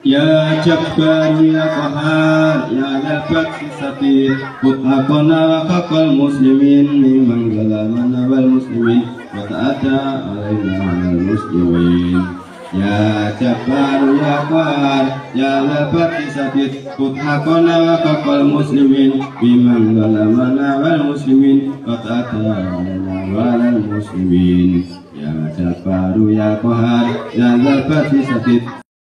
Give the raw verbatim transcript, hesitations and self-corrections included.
Ya Jabbar ya Qahar ya Labat Satir Kut'akona wa kakal muslimin Mimman galamana wal muslimin wa ta'ata alaina wal muslimin. Ya Jabbar ya Qahar ya Labat Satir Kut'akona wa kakal muslimin Mimman galamana wal muslimin wa ta'ata alaina wal muslimin. Ya Jabbar ya Qahar ya Labat Satir